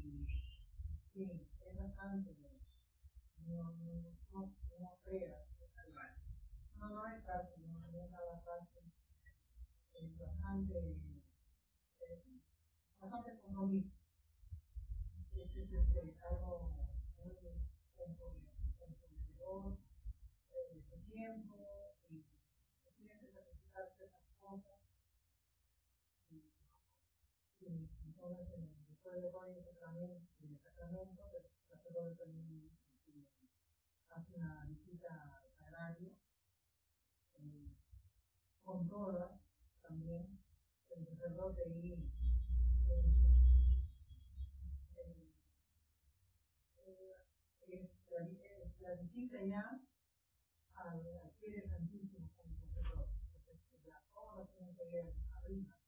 sí, es bastante, no creas, no es fácil, no es nada fácil, es bastante compromiso, es algo muy comprometedor de tu tiempo y tienes que sacrificar ciertas cosas y entonces después de hoy el sacramento, pues el sacerdote también hace una visita al sagrario con todas también el sacerdote y la visita ya al pie del Santísimo como sacerdote, porque la obra tiene que ver arriba,